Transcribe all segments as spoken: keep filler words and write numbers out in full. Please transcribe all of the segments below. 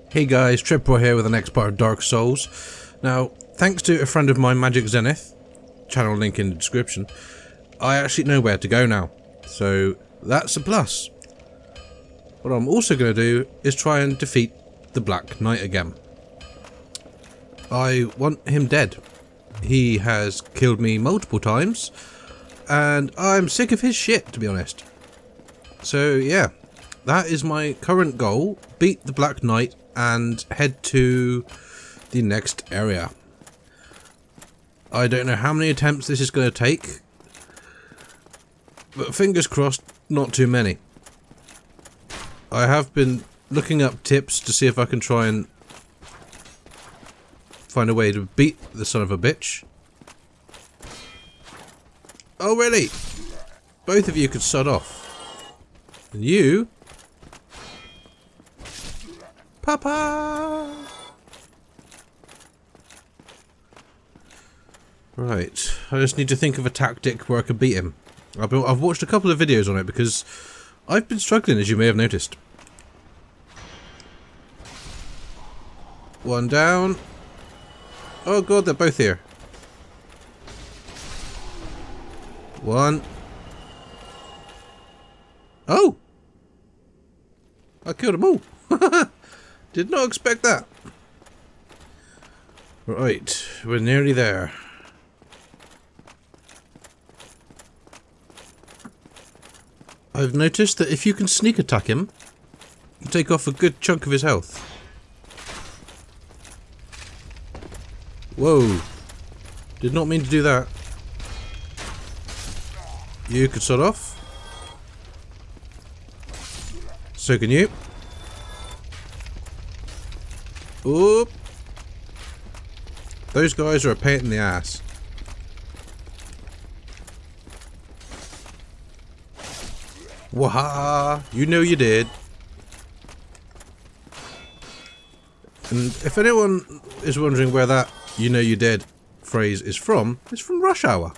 Hey guys, Tripwire here with the next part of Dark Souls. Now, thanks to a friend of mine, Majiczenith, channel link in the description, I actually know where to go now. So, that's a plus. What I'm also going to do is try and defeat the Black Knight again. I want him dead. He has killed me multiple times, and I'm sick of his shit, to be honest. So, yeah, that is my current goal. Beat the Black Knight and head to the next area. I don't know how many attempts this is going to take, but fingers crossed, not too many. I have been looking up tips to see if I can try and find a way to beat the son of a bitch. Oh really? Both of you could sod off. And you... Papa! Right, I just need to think of a tactic where I can beat him. I've, been, I've watched a couple of videos on it because I've been struggling, as you may have noticed. One down. Oh god, they're both here. One. Oh! I killed them all. Did not expect that. Right, we're nearly there. I've noticed that if you can sneak attack him, you take off a good chunk of his health. Whoa. Did not mean to do that. You could sort off. So can you. Oop. Those guys are a pain in the ass. Waha! You know you did. And if anyone is wondering where that "you know you did" phrase is from, it's from Rush Hour.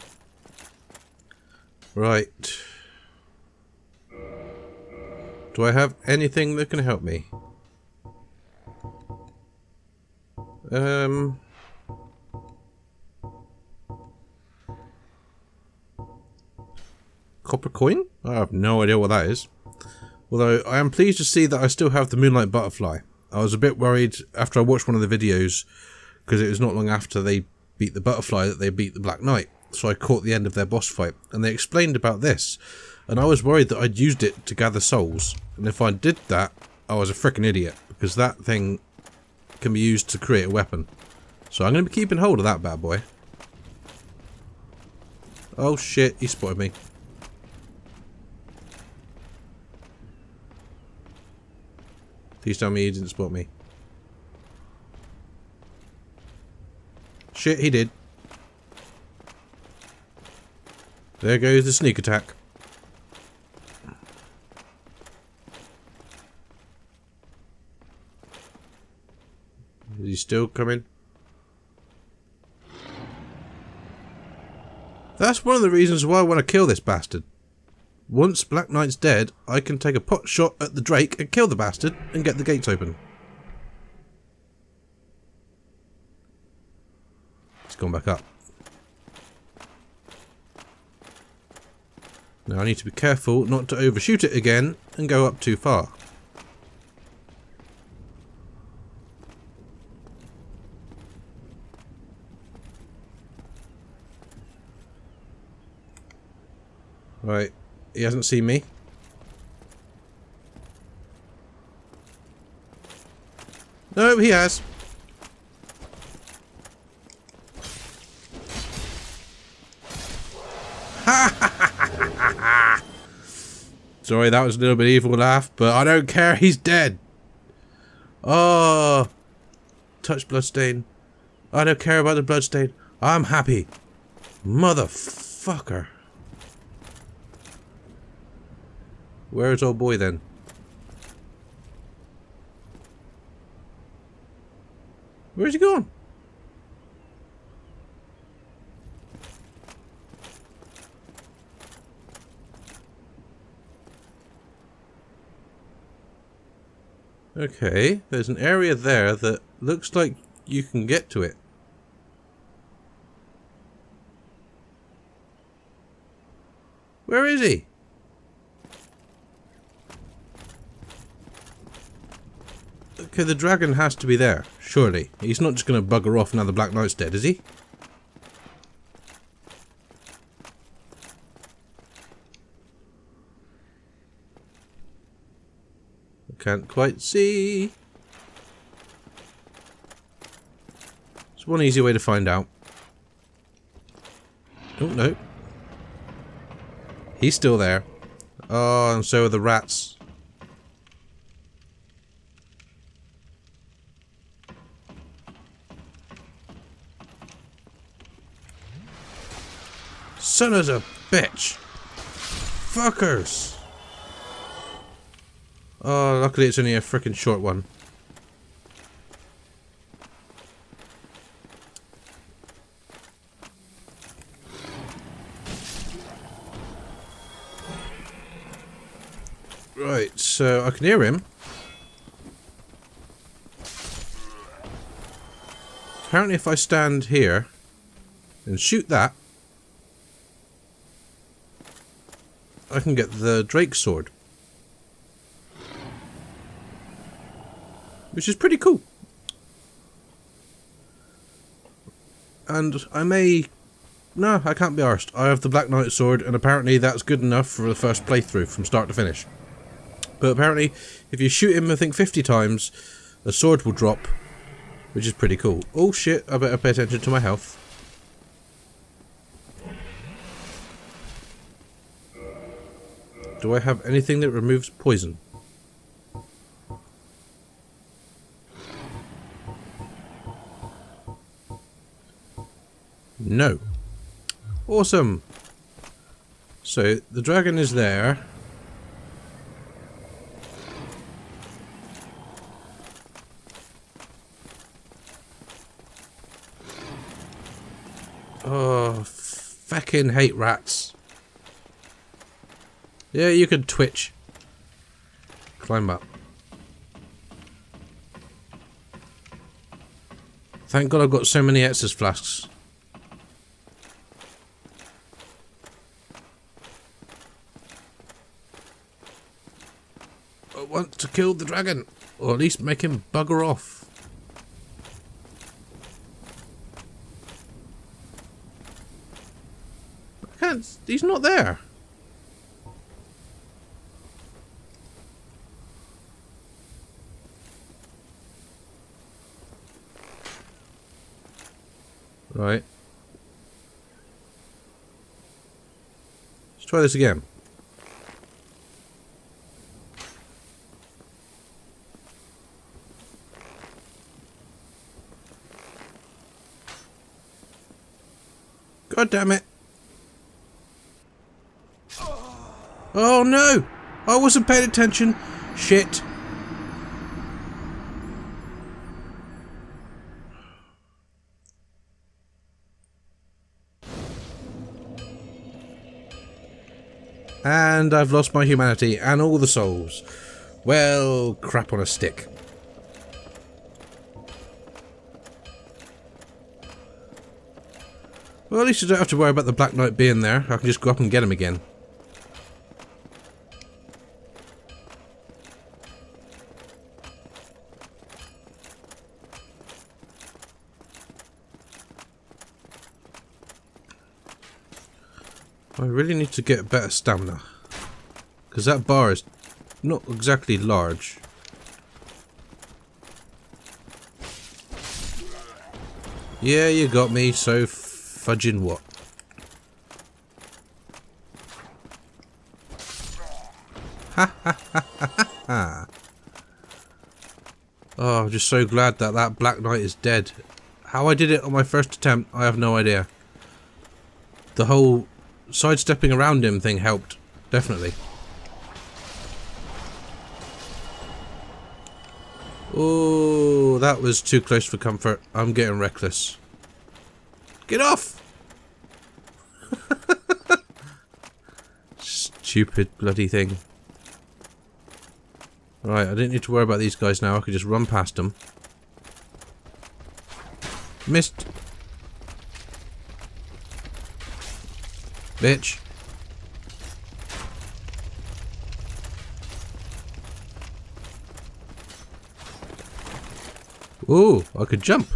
Right. Do I have anything that can help me? Um... Copper coin? I have no idea what that is. Although, I am pleased to see that I still have the Moonlight Butterfly. I was a bit worried after I watched one of the videos, because it was not long after they beat the Butterfly that they beat the Black Knight. So I caught the end of their boss fight, and they explained about this. And I was worried that I'd used it to gather souls. And if I did that, I was a frickin' idiot, because that thing can be used to create a weapon. So I'm going to be keeping hold of that bad boy. Oh shit, he spotted me. Please tell me he didn't spot me. Shit, he did. There goes the sneak attack. Is he still coming? That's one of the reasons why I want to kill this bastard. Once Black Knight's dead, I can take a pot shot at the Drake and kill the bastard and get the gates open. He's gone back up. Now I need to be careful not to overshoot it again and go up too far. Right. He hasn't seen me. No, he has. Sorry, that was a little bit evil laugh, but I don't care. He's dead. Oh, touch bloodstain. I don't care about the bloodstain. I'm happy. Motherfucker. Where's old boy then? Where's he gone? Okay, there's an area there that looks like you can get to it. Where is he? Okay, the dragon has to be there, surely. He's not just going to bugger off now the Black Knight's dead, is he? I can't quite see. There's one easy way to find out. Oh, no. He's still there. Oh, and so are the rats. Son of a bitch! Fuckers! Oh, luckily it's only a freaking short one. Right, so I can hear him. Apparently if I stand here and shoot that, I can get the Drake sword. Which is pretty cool. And I may... No, I can't be arsed. I have the Black Knight sword, and apparently that's good enough for the first playthrough from start to finish. But apparently, if you shoot him, I think fifty times, a sword will drop, which is pretty cool. Oh shit, I better pay attention to my health. Do I have anything that removes poison? No. Awesome. So, the dragon is there. Oh, fucking hate rats. Yeah, you can twitch. Climb up. Thank God I've got so many Exodus flasks. I want to kill the dragon, or at least make him bugger off. I can't, he's not there. Right. Let's try this again. God damn it. Oh no! I wasn't paying attention. Shit. And I've lost my humanity and all the souls. Well, crap on a stick. Well, at least I don't have to worry about the Black Knight being there. I can just go up and get him again. I really need to get better stamina, because that bar is not exactly large. Yeah, you got me, so fudging what? Ha ha ha ha ha. Oh, I'm just so glad that that Black Knight is dead. How I did it on my first attempt, I have no idea. The whole sidestepping around him thing helped, definitely. Oh, that was too close for comfort. I'm getting reckless. Get off! Stupid bloody thing. Right, I didn't need to worry about these guys now. I could just run past them. Missed. Bitch. Ooh, I could jump.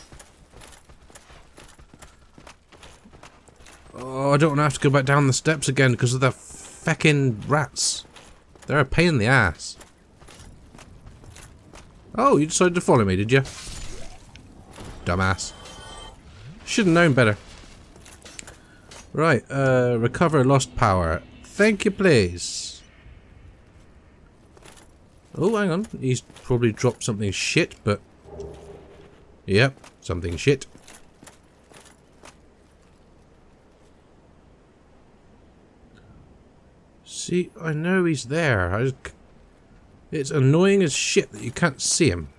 Oh, I don't want to have to go back down the steps again because of the feckin' rats. They're a pain in the ass. Oh, you decided to follow me, did you? Dumbass. Should have known better. Right, uh, recover lost power. Thank you, please. Oh, hang on. He's probably dropped something shit, but... Yep, something shit. See, I know he's there. I just... It's annoying as shit that you can't see him.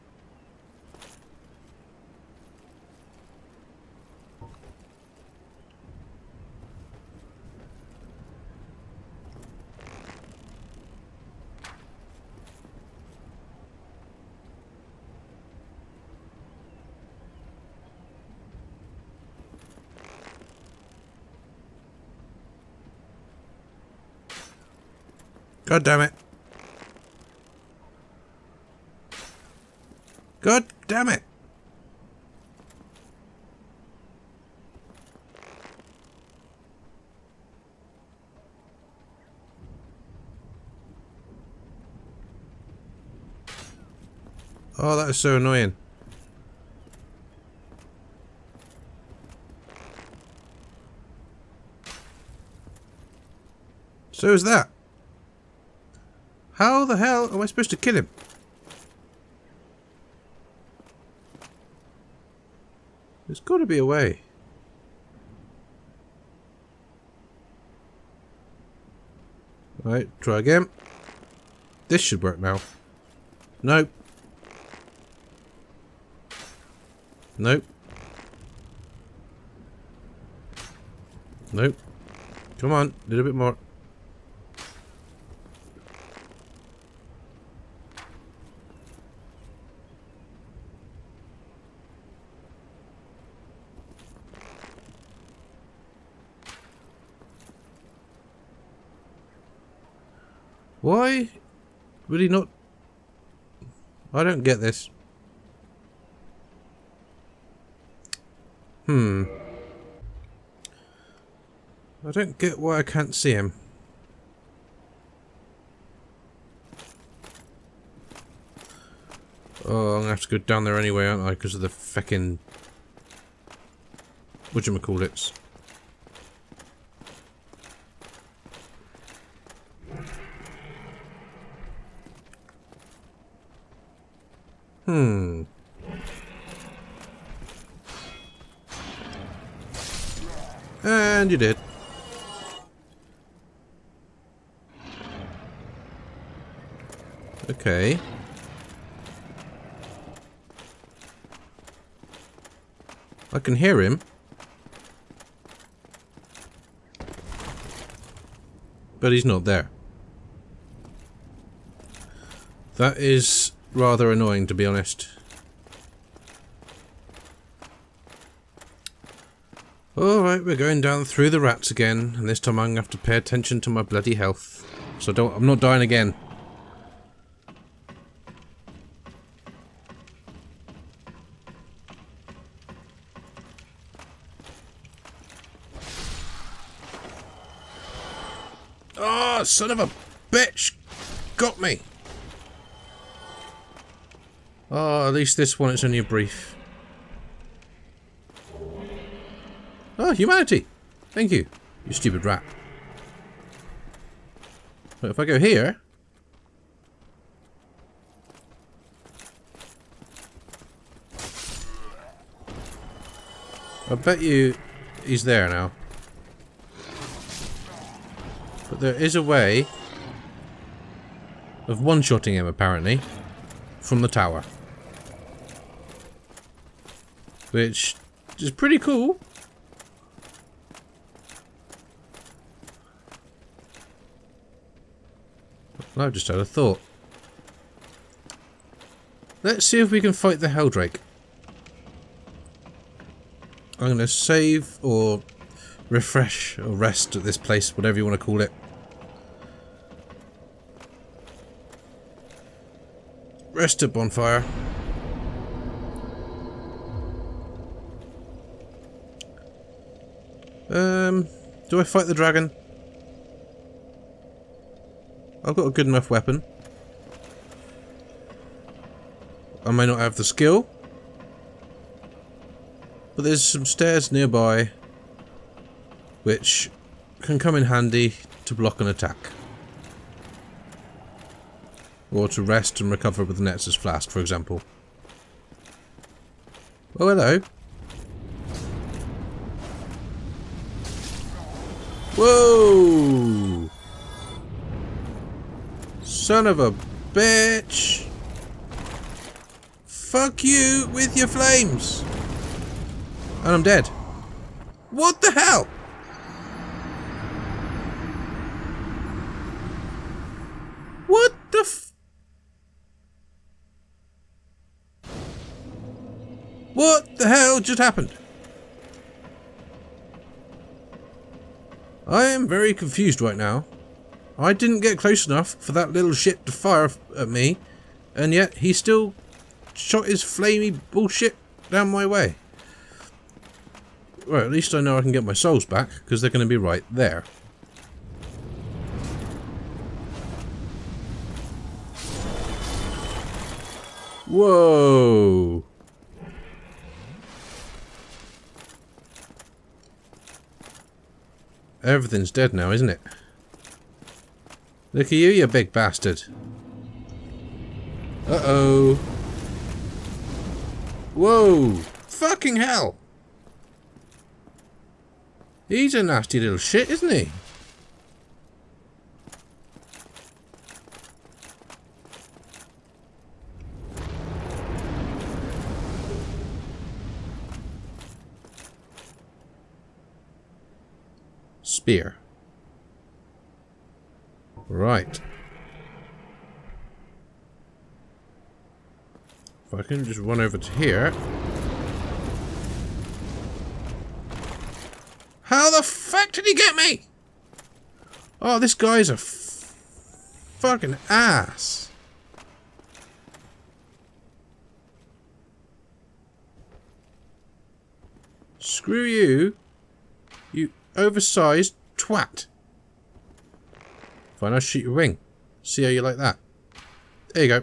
God damn it. God damn it. Oh, that is so annoying. So is that. How the hell am I supposed to kill him? There's got to be a way. Right, try again. This should work now. Nope. Nope. Nope. Come on, a little bit more. Why would he not? I don't get this. Hmm. I don't get why I can't see him. Oh, I'm gonna have to go down there anyway, aren't I? Because of the feckin' whatchamacallits. Hmm. And you did. Okay. I can hear him. But he's not there. That is rather annoying, to be honest. Alright, we're going down through the rats again, and this time I'm going to have to pay attention to my bloody health. So don't, I'm not dying again. Oh, son of a bitch! Got me! Oh, at least this one, it's only a brief. Oh, humanity! Thank you, you stupid rat. But if I go here... I bet you he's there now. But there is a way of one-shotting him, apparently, from the tower. Which is pretty cool. I've just had a thought. Let's see if we can fight the Helldrake. I'm going to save or refresh or rest at this place, whatever you want to call it. Rest at Bonfire. Um, do I fight the dragon? I've got a good enough weapon. I may not have the skill, but there's some stairs nearby which can come in handy to block an attack. Or to rest and recover with the Nexus Flask, for example. Oh, hello. Whoa! Son of a bitch! Fuck you with your flames! And I'm dead. What the hell? What the f... What the hell just happened? I am very confused right now. I didn't get close enough for that little shit to fire at me, and yet he still shot his flamey bullshit down my way. Well, at least I know I can get my souls back, because they're going to be right there. Whoa! Everything's dead now, isn't it? Look at you, you big bastard. Uh-oh. Whoa! Fucking hell! He's a nasty little shit, isn't he? Spear. Right. If I can just run over to here. How the fuck did he get me? Oh, this guy's a f fucking ass. Screw you, you oversized twat. Fine, I'll shoot your wing. See how you like that. There you go.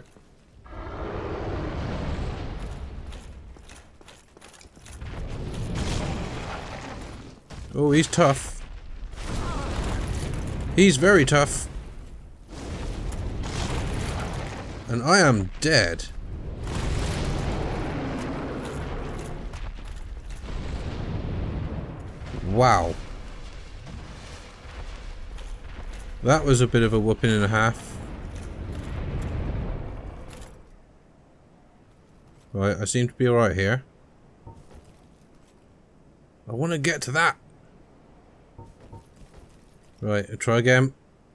Oh, he's tough. He's very tough. And I am dead. Wow. That was a bit of a whooping and a half. Right, I seem to be alright here. I want to get to that. Right, I'll try again.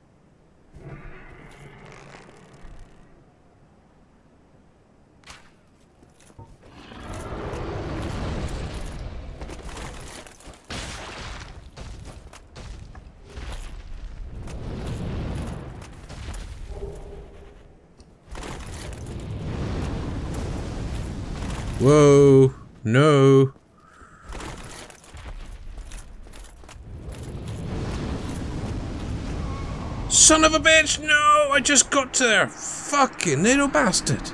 Whoa, no. Son of a bitch, no, I just got to there. Fucking little bastard.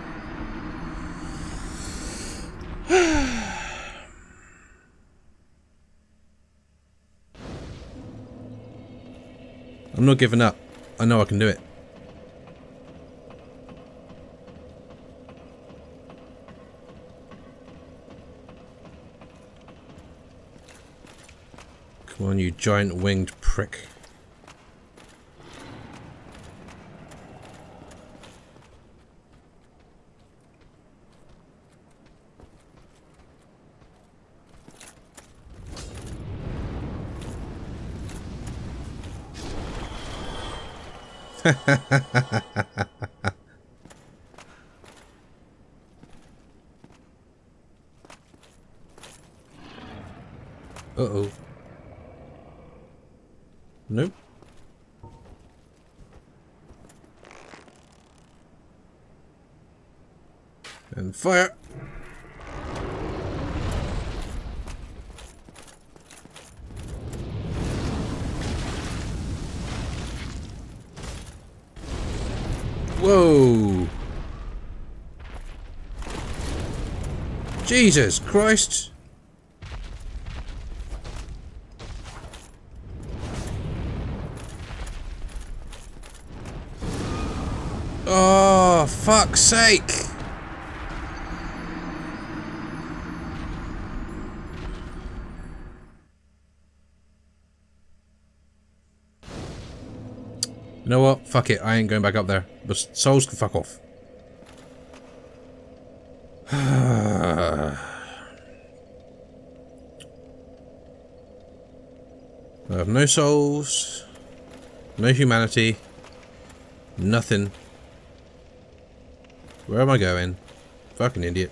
I'm not giving up. I know I can do it. Come on, you giant winged prick. Uh-oh. Nope. And fire! Whoa! Jesus Christ! Oh, fuck's sake! You know what? Fuck it. I ain't going back up there. The souls can fuck off. I have no souls. No humanity. Nothing. Where am I going? Fucking idiot.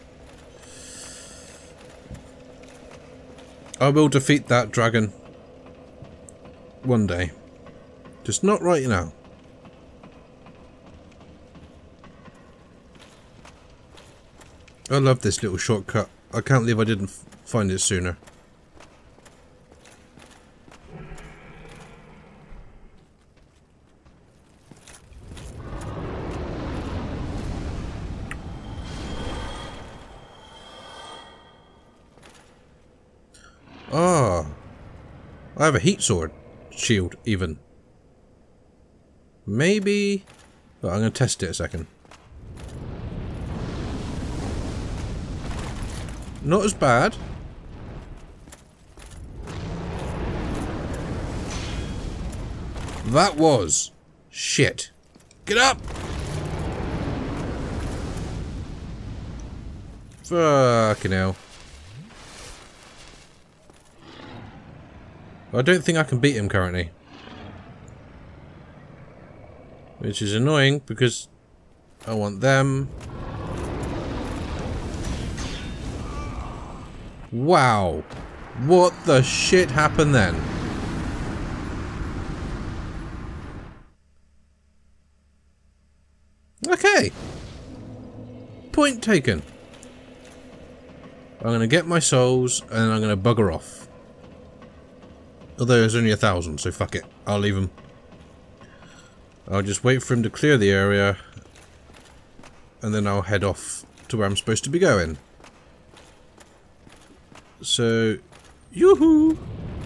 I will defeat that dragon. One day. Just not right now. I love this little shortcut. I can't believe I didn't f find it sooner. Ah, I have a heat sword shield even. Maybe. Well, I'm going to test it a second. Not as bad. That was shit. Get up! Fucking hell. I don't think I can beat him currently. Which is annoying because I want them. Wow. What the shit happened then? Okay. Point taken. I'm going to get my souls and I'm going to bugger off. Although there's only a thousand, so fuck it. I'll leave him. I'll just wait for him to clear the area. And then I'll head off to where I'm supposed to be going. So, yoo-hoo!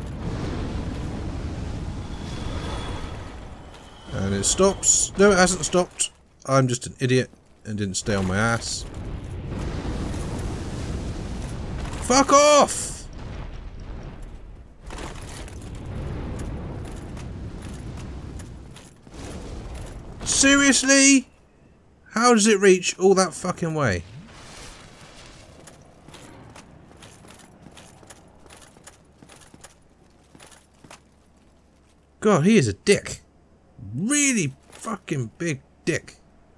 And it stops. No, it hasn't stopped. I'm just an idiot and didn't stay on my ass. Fuck off! Seriously? How does it reach all that fucking way? God, he is a dick. Really fucking big dick.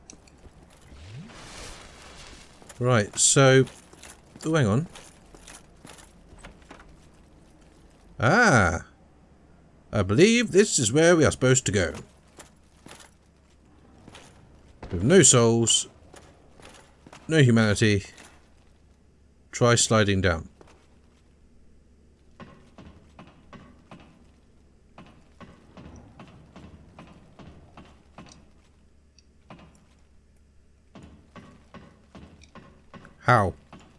Right, so... Oh, hang on. Ah! I believe this is where we are supposed to go. With no souls. No humanity. Try sliding down. How?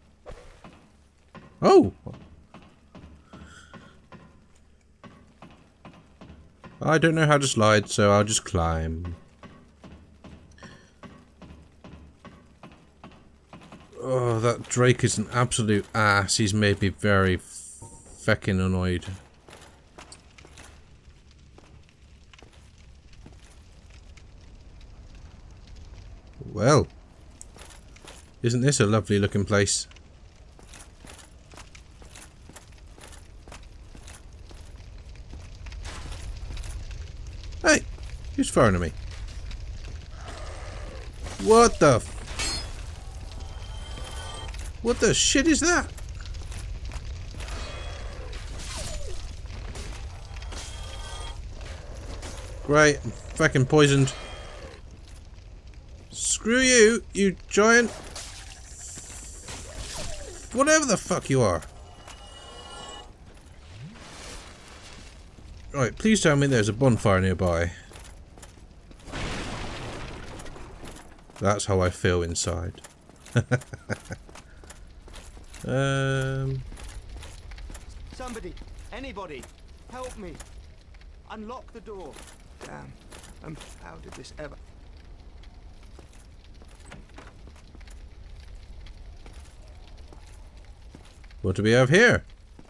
Oh! I don't know how to slide, so I'll just climb. Oh, that Drake is an absolute ass. He's made me very feckin' annoyed. Well. Isn't this a lovely looking place? Hey! Who's firing at me? What the f- What the shit is that? Great, I'm fucking poisoned. Screw you, you giant. Whatever the fuck you are. Right, please tell me there's a bonfire nearby. That's how I feel inside. um. Somebody, anybody, help me. Unlock the door. Damn. Um, how did this ever... What do we have here?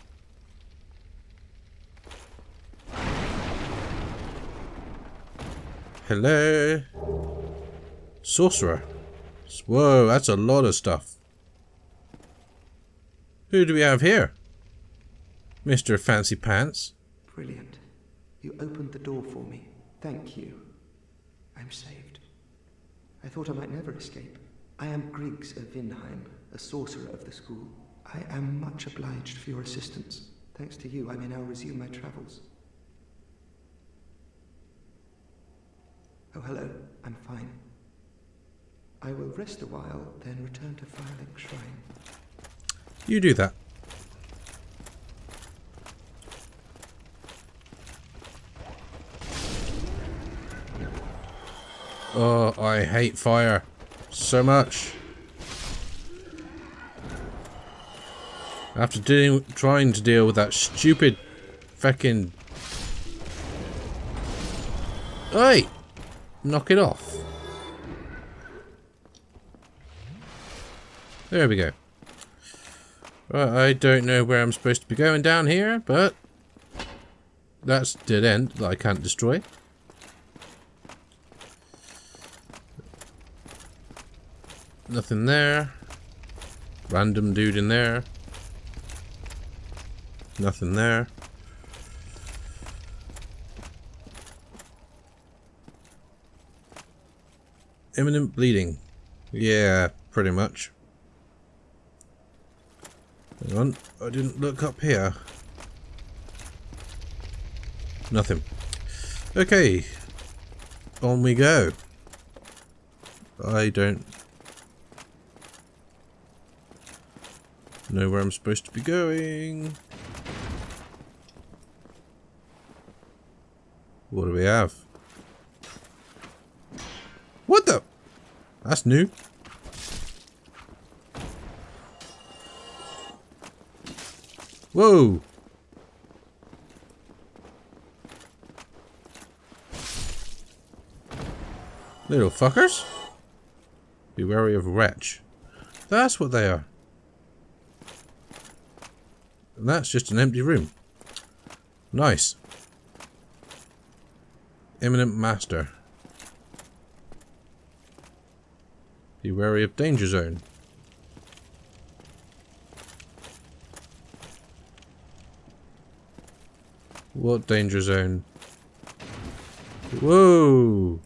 Hello. Sorcerer. Whoa, that's a lot of stuff. Who do we have here? Mister Fancy Pants. Brilliant. You opened the door for me. Thank you. I'm saved. I thought I might never escape. I am Griggs of Vinheim, a sorcerer of the school. I am much obliged for your assistance. Thanks to you, I may now resume my travels. Oh, hello. I'm fine. I will rest a while, then return to Firelink Shrine. You do that. Oh, I hate fire so much. After dealing, trying to deal with that stupid fucking... Hey! Knock it off. There we go. Right, I don't know where I'm supposed to be going down here, but... That's a dead end that I can't destroy. Nothing there. Random dude in there. Nothing there. Imminent bleeding. Yeah, pretty much. Hang on, I didn't look up here. Nothing. Okay. On we go. I don't know where I'm supposed to be going. What do we have? What the? That's new. Whoa. Little fuckers. Be wary of wretch. That's what they are. And that's just an empty room. Nice. Imminent master. Be wary of danger zone. What danger zone? Whoa!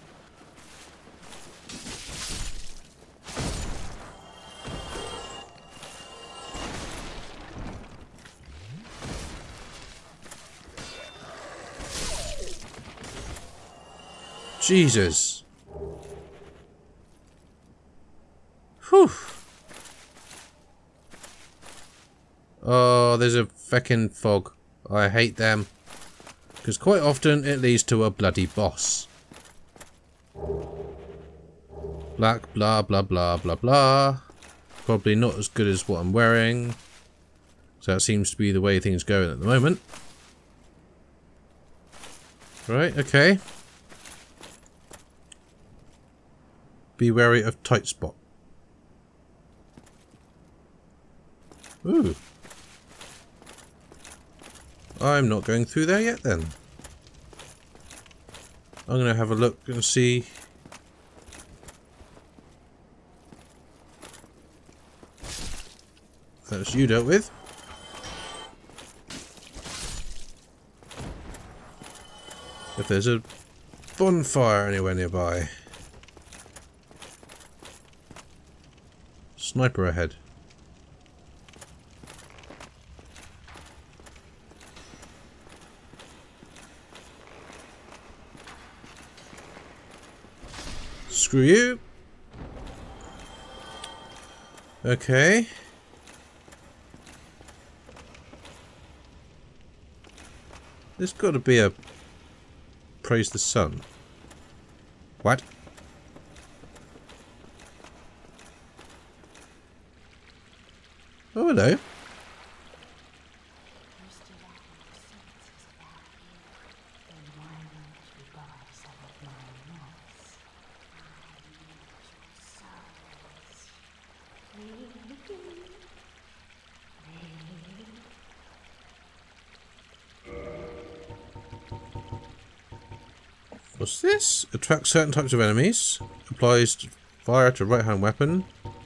Jesus. Whew. Oh, there's a feckin' fog. I hate them. Because quite often it leads to a bloody boss. Black, blah, blah, blah, blah, blah. Probably not as good as what I'm wearing. So that seems to be the way things go at the moment. Right, okay. Be wary of tight spot. Ooh. I'm not going through there yet then. I'm going to have a look and see. That's you dealt with. If there's a bonfire anywhere nearby. Sniper ahead. Screw you. Okay. There's got to be a praise the sun. What? Oh, hello. What's this? Attracts certain types of enemies. Applies fire to right hand weapon.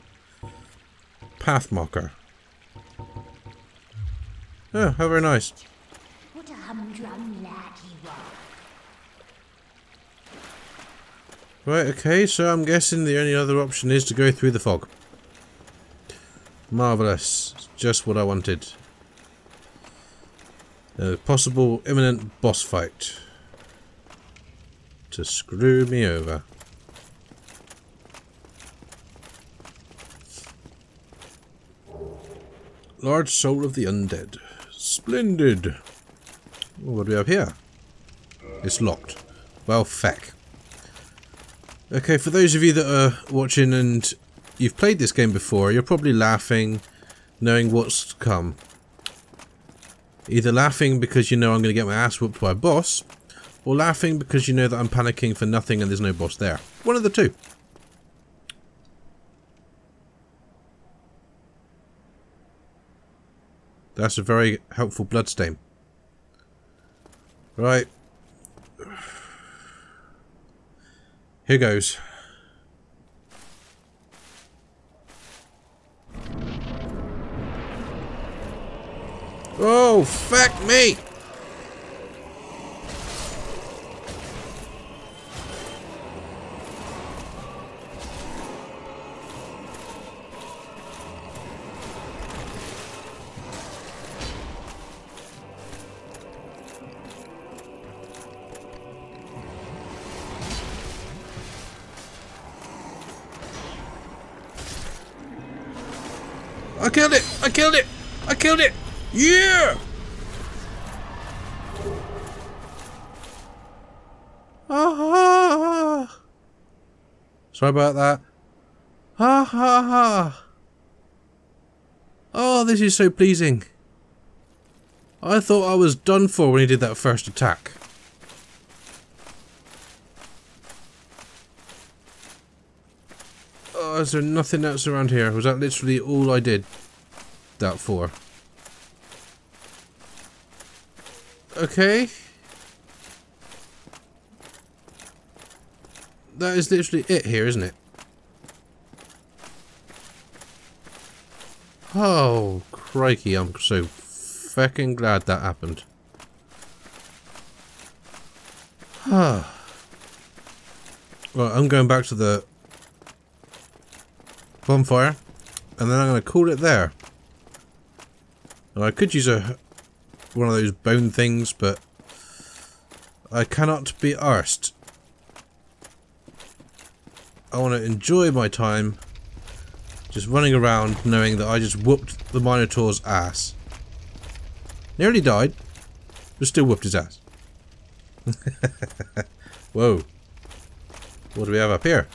Path marker. Oh, how very nice. What a humdrum lad you are. Right, okay, so I'm guessing the only other option is to go through the fog. Marvellous. Just what I wanted. A possible imminent boss fight. To screw me over. Large soul of the undead. Splendid. What do we have here? It's locked. Well, feck. Okay, for those of you that are watching and you've played this game before, you're probably laughing, knowing what's to come. Either laughing because you know I'm going to get my ass whooped by a boss, or laughing because you know that I'm panicking for nothing and there's no boss there. One of the two. That's a very helpful bloodstain. Right. Here goes. Oh, fuck me! I killed it! I killed it! I killed it! Yeah! Ah! Sorry about that. Ha ha ha! Oh, this is so pleasing. I thought I was done for when he did that first attack. Oh, is there nothing else around here? Was that literally all I did that for? Okay. That is literally it here, isn't it? Oh, crikey, I'm so feckin' glad that happened. Right, I'm going back to the bonfire, and then I'm going to call it there. Now, I could use a one of those bone things, but I cannot be arsed. I want to enjoy my time just running around knowing that I just whooped the Minotaur's ass. Nearly died, but still whooped his ass. Whoa. What do we have up here?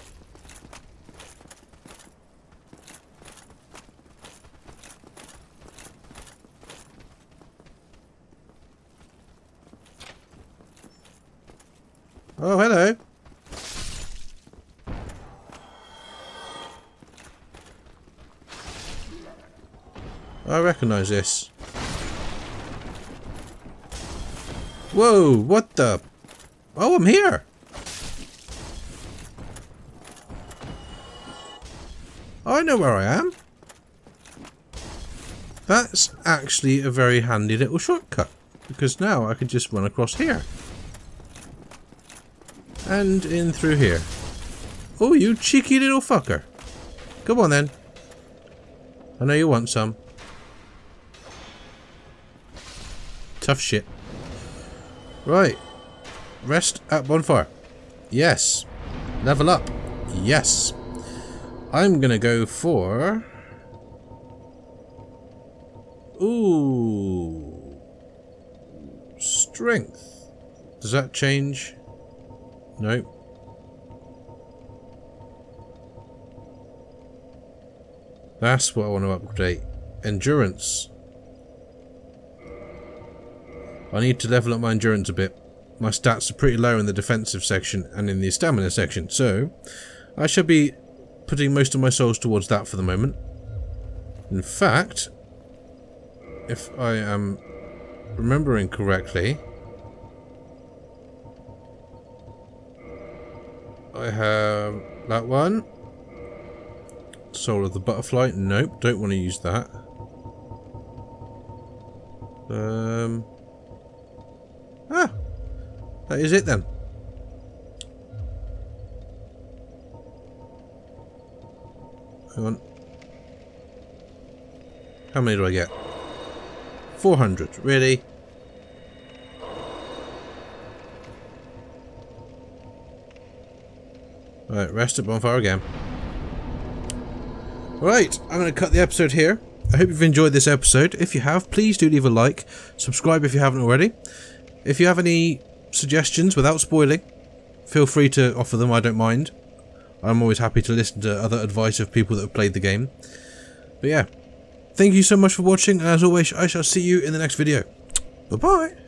Oh, hello. I recognise this. Whoa, what the? Oh, I'm here. I know where I am. That's actually a very handy little shortcut, because now I can just run across here. And in through here. Oh, you cheeky little fucker. Come on then. I know you want some. Tough shit. Right. Rest at bonfire. Yes. Level up. Yes. I'm gonna go for... Ooh. Strength. Does that change? Nope. That's what I want to upgrade. Endurance. I need to level up my endurance a bit. My stats are pretty low in the defensive section and in the stamina section, so I should be putting most of my souls towards that for the moment. In fact, if I am remembering correctly, I have that one. Soul of the butterfly. Nope, don't want to use that. Um. Ah, that is it then. Hang on. How many do I get? four hundred. Really? Right, rest at Bonfire again. Right, I'm going to cut the episode here. I hope you've enjoyed this episode. If you have, please do leave a like. Subscribe if you haven't already. If you have any suggestions without spoiling, feel free to offer them, I don't mind. I'm always happy to listen to other advice of people that have played the game. But yeah, thank you so much for watching, and as always, I shall see you in the next video. Bye-bye!